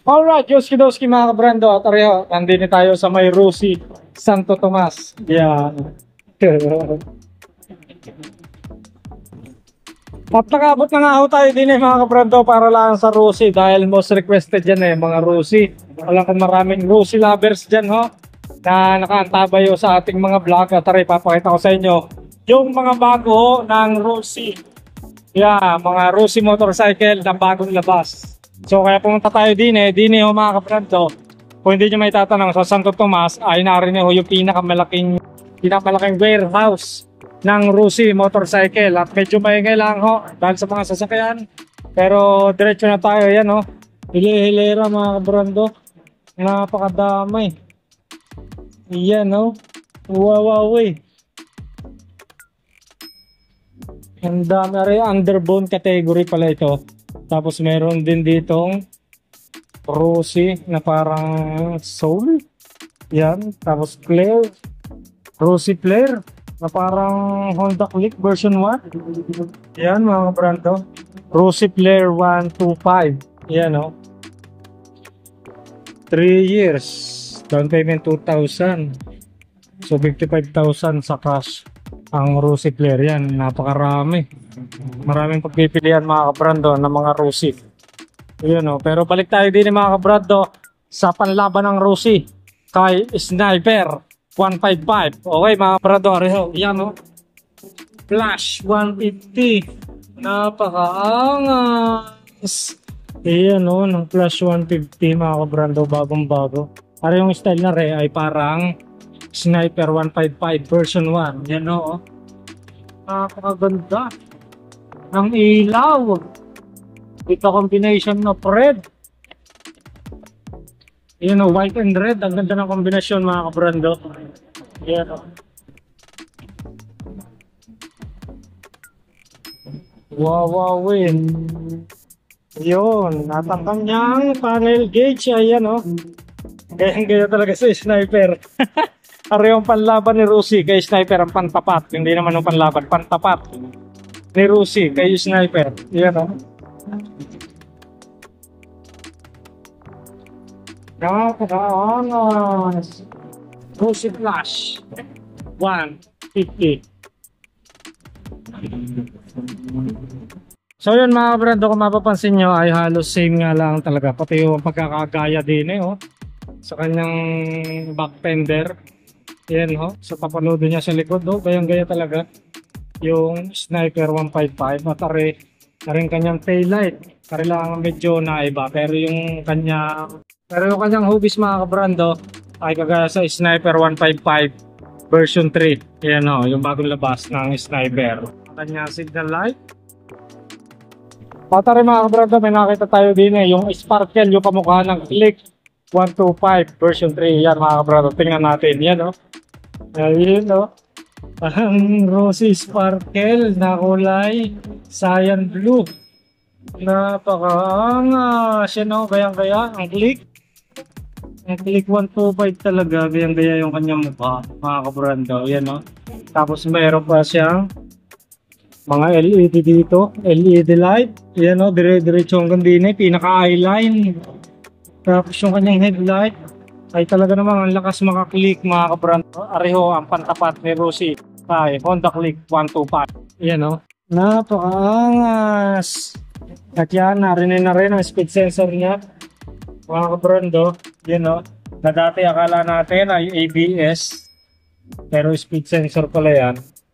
Alright, Yoski-Doski mga kabrando at areho, nandito tayo sa may Rusi, Santo Tomas. Yan. At nakabot na nga ako tayo din mga kabrando para lang sa Rusi dahil most requested dyan mga Rusi. Alam ko maraming Rusi lovers dyan na nakaantabay sa ating mga vlog at areho, papakita ko sa inyo yung mga bago ng Rusi. Yeah, mga Rusi motorcycle na bagong labas. So kaya pumunta tayo din mga kabrando. Kung hindi nyo may tatanong, sa Santo Tomas ay narinig yung pinakamalaking warehouse ng Rusi motorcycle. At medyo maingay lang dahil sa mga sasakyan. Pero diretso na tayo yan Hili-hilera mga kabrando. Napakadamay. Yan Wow. Ang dami rin, underbone category pala ito. Tapos meron din ditong Rusi na parang Soul. Yan. Tapos Flare. Rusi Flare na parang Honda Click version 1. Yan mga kabrando. Rusi Flare 125. Yan 3 years. Down payment 2,000. So 55,000 sa cash. Ang Rusi Flare yan. Napakarami. Maraming pagpipilian mga kabrando ng mga Rusi. Yun Pero balik tayo din mga kabrando sa panlaban ng Rusi kay Sniper 155. Okay mga kabrando, yan Flash 150. Napakaangas. Yan ng Flash 150 mga kabrando, bagong bago. Para yung style na ay parang Sniper 155 version 1. Yan napakaganda ng ilaw with a combination of red. White and red. Ang ganda ng kombinasyon mga kabrando. Yan Wow. Yun. At ang kanyang panel gauge ayan Kaya talaga sa Sniper. Arehong panlaban ni Rusi kay Sniper ang pantapat. Hindi naman yung panlaban, pantapat ni Rusi kay Sniper. Yan Napakaangas. Rusi Flash 150. So yun mga kabrando, kung mapapansin nyo ay halos same nga lang talaga. Pati yung pagkakagaya din sa kanyang back fender. Yan so papanood niya sa likod gayang-gaya talaga yung Sniper 155 at rin kanyang taillight. Lang medyo naiba pero yung kanyang hubis mga kabrando ay kagaya sa Sniper 155 version 3. Yan yung bagong labas ng Sniper. Kanyang signal light. At rin mga kabrando, may nakita tayo din yung sparkle, yung kamukha ng Click 125 version 3. Yan mga kabrando, tingnan natin yan ayun ang Rusi sparkle na kulay cyan blue. Napakaangas yan gayang-gaya ang Click 125 talaga, gayang-gaya yung kanyang mukha mga kabrando. Yan tapos mayroon pa siyang mga LED dito, LED light. Yan dire-diretso hanggang din pinaka-eyeline. Tapos yung kanyang headlight ay talaga namang ang lakas maka-click mga kabrando. Areho ang pantapat ni Rusi ay Honda Click 125. Yan napakaangas. At yan, narinig na rin ang speed sensor niya mga kabrando. Yan na dati akala natin ay ABS pero speed sensor pala yan.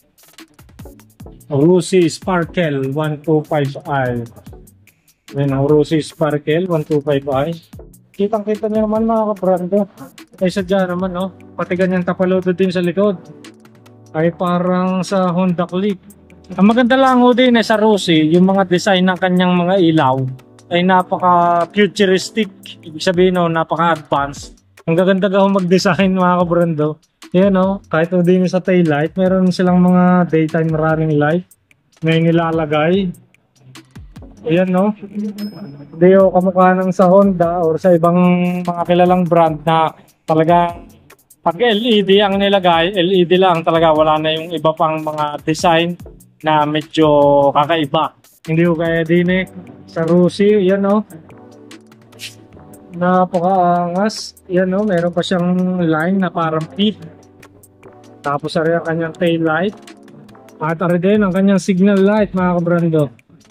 Rusi Sparkle 125i. Yan ang Rusi Sparkle 125i. Kitang-kita niyo naman mga kabrando. Ay sadya naman pati ganyang tapalodo din sa likod ay parang sa Honda Click. Ang maganda lang din sa Rusi, yung mga design ng kanyang mga ilaw ay napaka futuristic. Ibig sabihin napaka advanced. Ang gaganda mag-design mga kabrando. Yan kahit din sa taillight, meron silang mga daytime running light na nilalagay. Ayan hindi kamukha ng sa Honda or sa ibang mga kilalang brand na talagang pag LED ang nilagay, LED lang talaga, wala na yung iba pang mga design na medyo kakaiba. Hindi ko kaya din sa Rusi, yan Napakaangas. Yan o, meron pa siyang line na parang pit. Tapos ari ang kanyang tail light. At ari din ang kanyang signal light mga kabrando.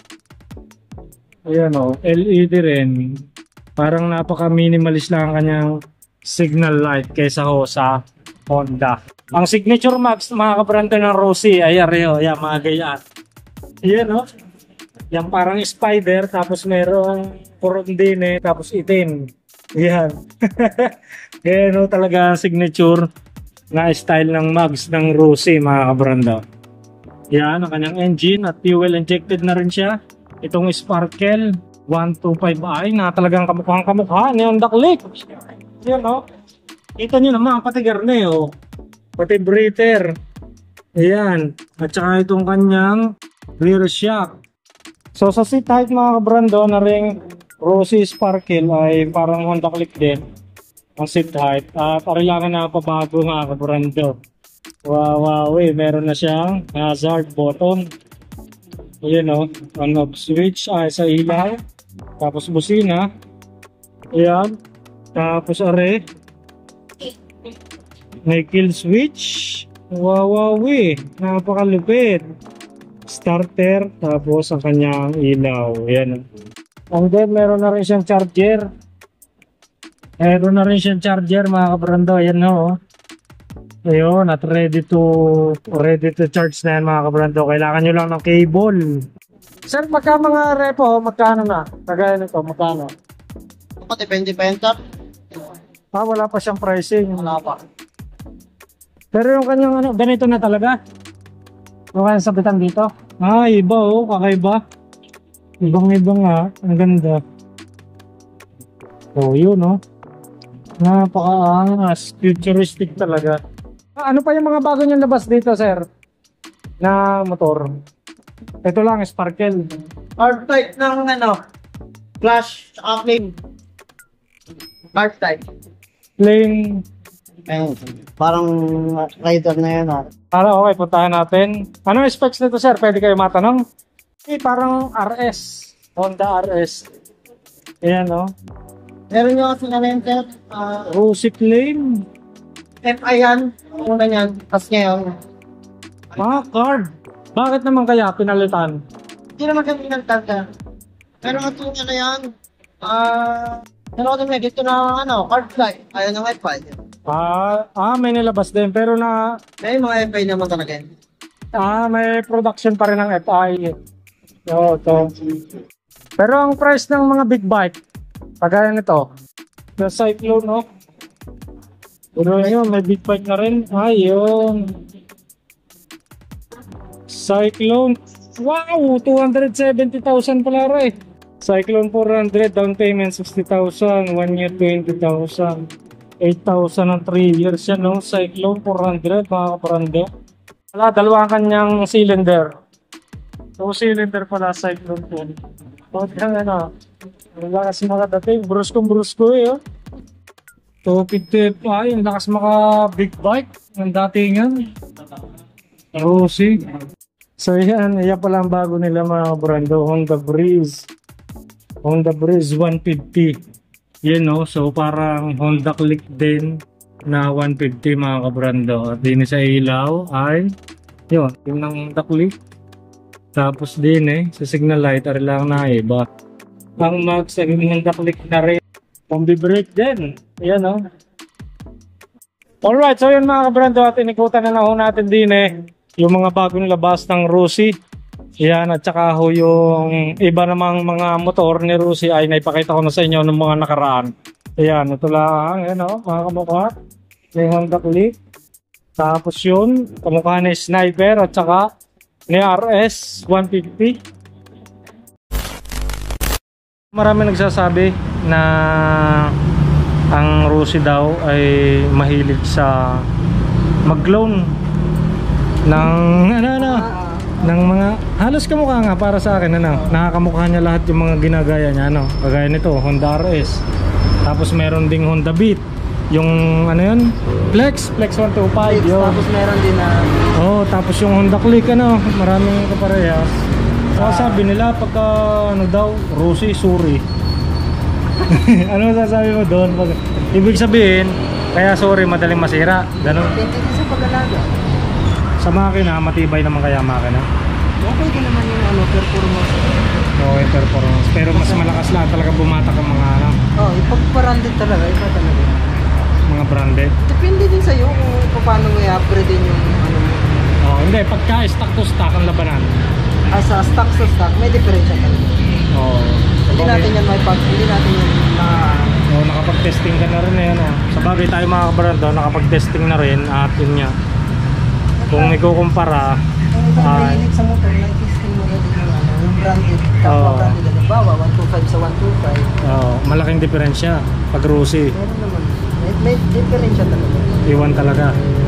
Ayan o, LED rin. Parang napaka minimalist lang ang kanyang signal light kaysa ho sa Honda. Ang signature max mga kabrando ng Rossi ay ari o, yan mga gayaan. Ayan o. Yan parang spider, tapos merong corondine, tapos itim. Yan. Yan o talaga ang signature na style ng mags ng Rossi mga kabrando. Yan ang kanyang engine at fuel injected na rin siya. Itong Sparkle 125i na talagang kamukhang kamukha ni Honda Click. Yan o. Kita nyo naman pati garne o. Pati breather. Ayan. At saka itong kanyang rear shock. So sa seat height mga kabrando na ring Rossi Sparkle ay parang Honda Click din ang seat height. At arilangan na pabago mga kabrando. Wow, meron na siyang hazard button. Ayan o, on off switch ay sa ilaw. Tapos busina. Ayan. Tapos are may kill switch. Wow, napakalupit. Starter, tapos ang kanyang ilaw. Ayan. And then meron na rin siyang charger. Meron na rin siyang charger mga kabrando. Ayan o. Ayun, at ready to charge na yan mga kabrando. Kailangan nyo lang ng cable. Sir, magka mga repo, magkano na? Kagaya nito, magkano? Depende pa yun, top. Wala pa siyang pricing. Wala pa. Pero yung kanyang ano, ganito na talaga. Yung kanyang sabitan dito. Iba oh, kakaiba. Ibang-ibang nga, ang ganda. Oh, yun oh. Napakaangas, futuristic talaga. Ano pa yung mga bago niyang labas dito, sir? Na motor. Ito lang, Sparkle. Hard type ng ano, flash, flame. Hard type. Flame. Ayun, parang rider na yan ha. Okay, puntahan natin. Ano yung specs nito, sir? Pwede kayo matanong? Parang RS. Honda RS. Ayan, no? Meron nyo kasi na rin, sir. Rossi Flame. FI yan. Una yan. Tapos ngayon. Card. Bakit naman kaya pinalitan? Hindi naman kami nagtanda. Pero nga ito ano yan. Ano ko naman dito na ano, card fly. Ayaw ng FI. May nilabas din. Pero May mga FI naman talaga yan. May production pa rin ng FI. Ito. Pero ang price ng mga big bike, kagaya nito, yung Cyclone, no? Pero yun, may big bike na rin. Yun. Cyclone. Wow! 270,000 pala rin. Cyclone 400, down payment 60,000, 1 year 20,000. 8,000 ang 3 years yan, no? Cyclone 400, mga kabrando. Wala, dalawang kanyang cylinder. 2 cylinder pala, Cyclone 4. Huwag kang ano, wala kasi makadating. Brusko eh, oh. 250 FI, ang lakas maka big bike ng datingan. Rossi. So yan pala ang bago nila mga brando, Honda Breeze. Honda Breeze 150. Yan no, so parang Honda Click din na 150 mga kabrando. At din sa ilaw ay yun, yung ng Honda Click. Tapos din sa signal light ay lang na iba. Ang max ay Honda Click na rin. Pambi-brake din. Ayan o. Alright, so yun mga kabrando, at inikutan na ho natin din yung mga bagong labas ng Rossi. Ayan, at saka ho yung iba namang mga motor ni Rossi ay naipakita ko na sa inyo ng mga nakaraan. Ayan, ito lang. Ayan o, mga kamukha. Yung Honda Click. Tapos yun, kamukha ni Sniper at saka ni RS 150. Marami nagsasabi na ang Rossi daw ay mahilig sa mag-clone ng ng mga halos kamukha nga para sa akin nakakamukha niya lahat yung mga ginagaya niya kagaya nito Honda RS, tapos meron ding Honda Beat, yung ano yun, Flex 125 yun. Tapos meron din na tapos yung Honda Click maraming kaparehas. Sabi nila pagka daw Rossi Suri. Ano masasabi mo doon? Ibig sabihin, kaya sorry, madaling masira. Ganun. Depende din sa pag-alaga. Sa makina, matibay naman kaya makina. Okay din naman yung performance. Okay, performance. Pero mas malakas lang talaga bumatak ang mga Yung pag-branded talaga, iba talaga. mga branded. Depende din sa'yo kung paano mo i-upgrade din yung mo. Hindi, pagka stock to stock ang labanan. Sa stock to stock, may diferensya talaga. Hindi Okay. natin yan hindi natin yan Nakapag-testing ka na rin eh. Sa bagay tayo mga kabrando, nakapag-testing na rin at yun nga. Kung ikukumpara, Kung mahilig sa motor, na-testing mo rin yung branded, kapwa branded. Halimbawa, 125 sa 125. malaking diferensya pag Rusi. Meron naman. May diferensya talaga. Iwan talaga.